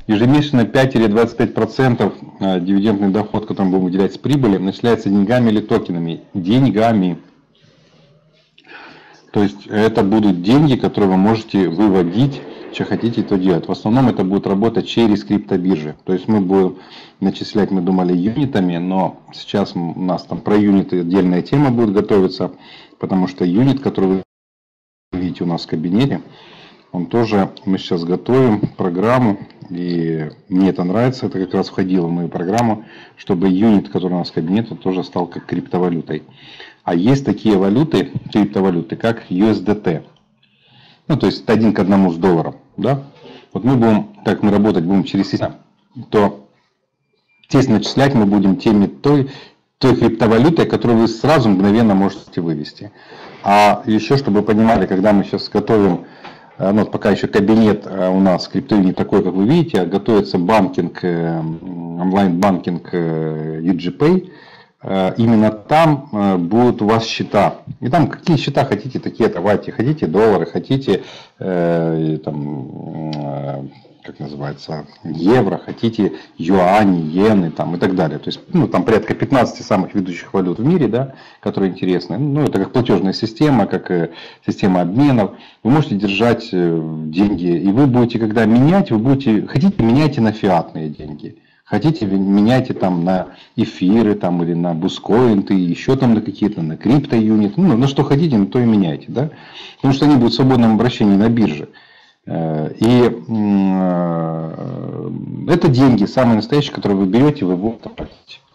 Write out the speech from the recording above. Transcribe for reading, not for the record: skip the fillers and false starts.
ежемесячно 5 или 25% дивидендный доход, который мы будем выделять с прибыли, начисляется деньгами или токенами. Деньгами. То есть это будут деньги, которые вы можете выводить, что хотите, то делать. В основном это будет работать через криптобиржи. То есть мы будем начислять, мы думали, юнитами, но сейчас у нас там про юниты отдельная тема будет готовиться, потому что юнит, который вы видите у нас в кабинете, он тоже, мы сейчас готовим программу, и мне это нравится, это как раз входило в мою программу, чтобы юнит, который у нас в кабинете, тоже стал как криптовалютой. А есть такие валюты, криптовалюты, как USDT. Ну, то есть 1 к 1 с долларом. Да? Вот мы будем, так мы работать будем через систему, то здесь начислять мы будем той криптовалютой, которую вы сразу мгновенно можете вывести. А еще, чтобы вы понимали, когда мы сейчас готовим, ну, пока еще кабинет у нас криптовый не такой, как вы видите, а готовится банкинг, онлайн-банкинг EGPay, именно там будут у вас счета. И там какие счета хотите, такие давайте. Хотите доллары, хотите там, как называется, евро, хотите юани, иены там, и так далее. То есть ну, там порядка 15 самых ведущих валют в мире, да, которые интересны. Ну, это как платежная система, как система обменов. Вы можете держать деньги, и вы будете, когда менять, вы будете, хотите, меняйте на фиатные деньги. Хотите, меняйте там на эфиры там, или на бускоинты, еще там на какие-то, на криптоюнит. Ну, на что хотите, на то и меняйте. Да? Потому что они будут в свободном обращении на бирже. И это деньги, самые настоящие, которые вы берете, вы будете платить.